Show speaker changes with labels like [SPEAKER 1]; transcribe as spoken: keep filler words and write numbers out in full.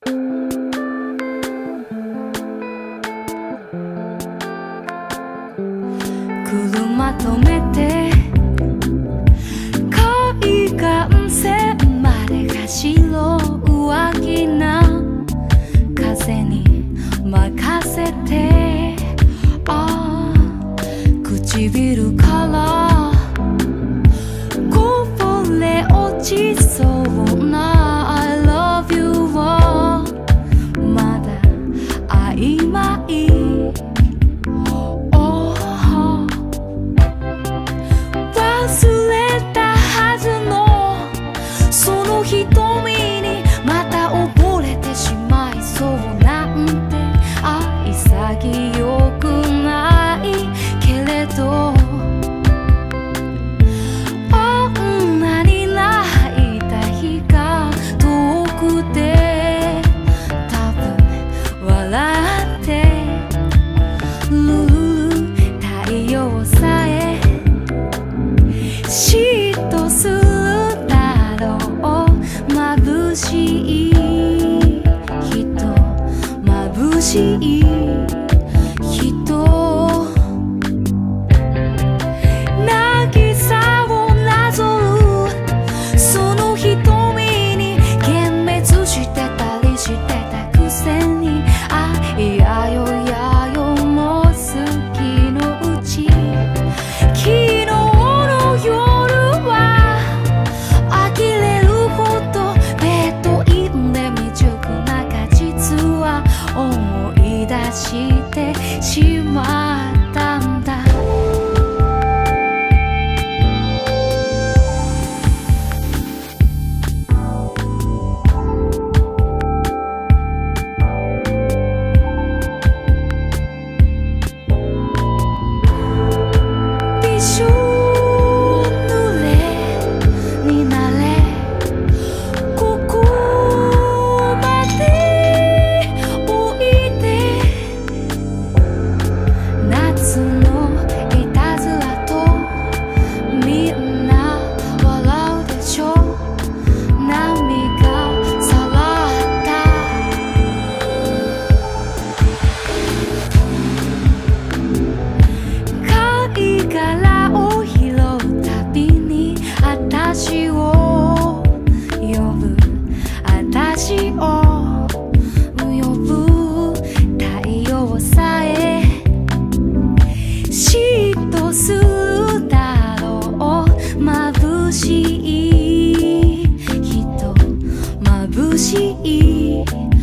[SPEAKER 1] 車止めて海岸線まで走ろう。上着な風に任せて、ああ唇からこぼれ落ちそうな I love you をまだ曖昧。忘れたはずのその瞳にまた溺れてしまいそうなんて、あ潔くないけれど、女に泣いた日が遠くて多分笑ってる。太陽さえ嫉妬するだろう。眩しい人、眩しい人、渚をなぞるその瞳に幻滅してたりしてたくせに、あいやよやよもう好きのうち、昨日の夜は呆れるほどベッドインで未熟な果実は思い出してしまったんだ。びしょ濡れになれ、ここまでおいで。夏のいたずらとみんな笑うでしょ。波がさらった貝殻を拾うたびにあたしを呼ぶ、あたしを呼ぶ。太陽さえ嫉妬するだろう。眩しい人、眩しい